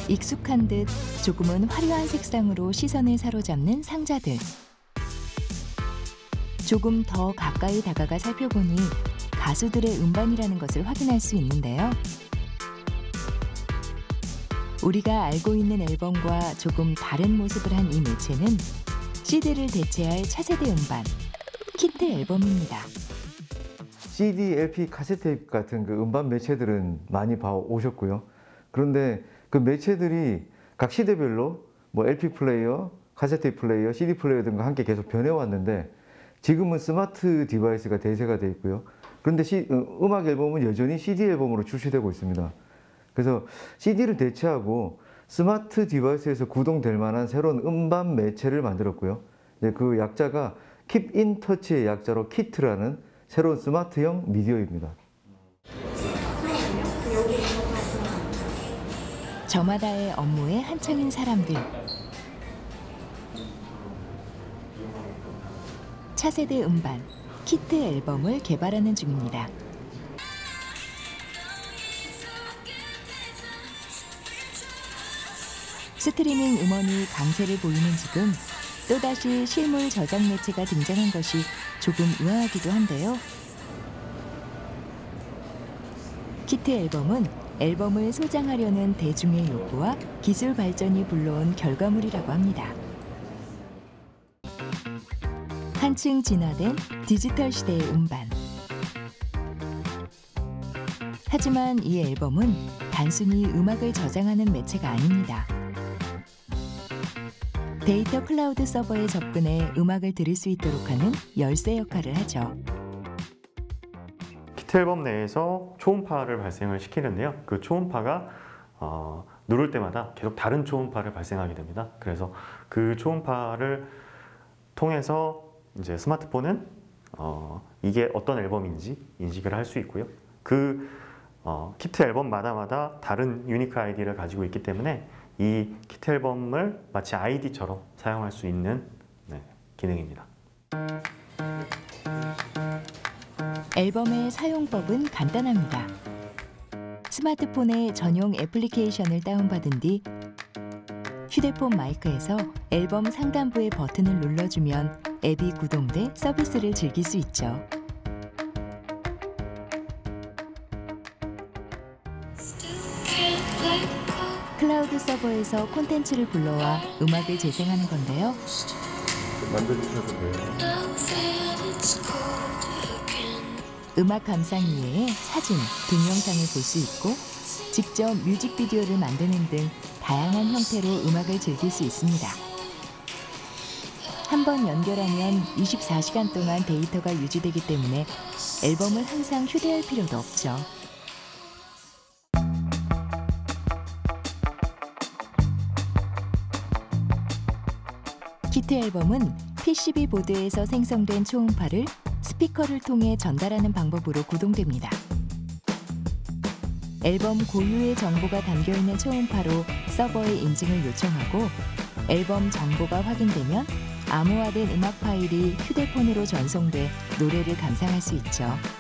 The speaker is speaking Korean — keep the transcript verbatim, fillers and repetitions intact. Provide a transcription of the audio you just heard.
익숙한 듯 조금은 화려한 색상으로 시선을 사로잡는 상자들. 조금 더 가까이 다가가 살펴보니 가수들의 음반이라는 것을 확인할 수 있는데요. 우리가 알고 있는 앨범과 조금 다른 모습을 한 이 매체는 씨디를 대체할 차세대 음반, 키트 앨범입니다. 씨디, 엘피, 카세테이프 같은 그 음반 매체들은 많이 봐오셨고요. 그런데 그 매체들이 각 시대별로 뭐 엘피 플레이어, 카세테이프 플레이어, 씨디 플레이어 등과 함께 계속 변해왔는데 지금은 스마트 디바이스가 대세가 되어 있고요. 그런데 시, 음악 앨범은 여전히 씨디 앨범으로 출시되고 있습니다. 그래서 씨디를 대체하고 스마트 디바이스에서 구동될 만한 새로운 음반 매체를 만들었고요. 그 약자가 Keep in Touch의 약자로 키트라는 새로운 스마트형 미디어입니다. 저마다의 업무에 한창인 사람들. 차세대 음반, 키트 앨범을 개발하는 중입니다. 스트리밍 음원이 강세를 보이는 지금 또다시 실물 저장 매체가 등장한 것이 조금 의아하기도 한데요. 키트 앨범은 앨범을 소장하려는 대중의 욕구와 기술 발전이 불러온 결과물이라고 합니다. 한층 진화된 디지털 시대의 음반. 하지만 이 앨범은 단순히 음악을 저장하는 매체가 아닙니다. 데이터 클라우드 서버에 접근해 음악을 들을 수 있도록 하는 열쇠 역할을 하죠. 키트 앨범 내에서 초음파를 발생을 시키는데요. 그 초음파가 어, 누를 때마다 계속 다른 초음파를 발생하게 됩니다. 그래서 그 초음파를 통해서 이제 스마트폰은 어, 이게 어떤 앨범인지 인식을 할 수 있고요. 그 어, 키트 앨범마다마다 다른 유니크 아이디를 가지고 있기 때문에 이 키트 앨범을 마치 아이디처럼 사용할 수 있는 네, 기능입니다. 앨범의 사용법은 간단합니다. 스마트폰에 전용 애플리케이션을 다운받은 뒤 휴대폰 마이크에서 앨범 상단부의 버튼을 눌러주면 앱이 구동돼 서비스를 즐길 수 있죠. 클라우드 서버에서 콘텐츠를 불러와 음악을 재생하는 건데요. 만들어주셔도 돼요. 음악 감상 이외에 사진, 동영상을 볼 수 있고 직접 뮤직비디오를 만드는 등 다양한 형태로 음악을 즐길 수 있습니다. 한 번 연결하면 이십사 시간 동안 데이터가 유지되기 때문에 앨범을 항상 휴대할 필요도 없죠. 키트 앨범은 피시비 보드에서 생성된 초음파를 스피커를 통해 전달하는 방법으로 구동됩니다. 앨범 고유의 정보가 담겨있는 초음파로 서버에 인증을 요청하고 앨범 정보가 확인되면 암호화된 음악 파일이 휴대폰으로 전송돼 노래를 감상할 수 있죠.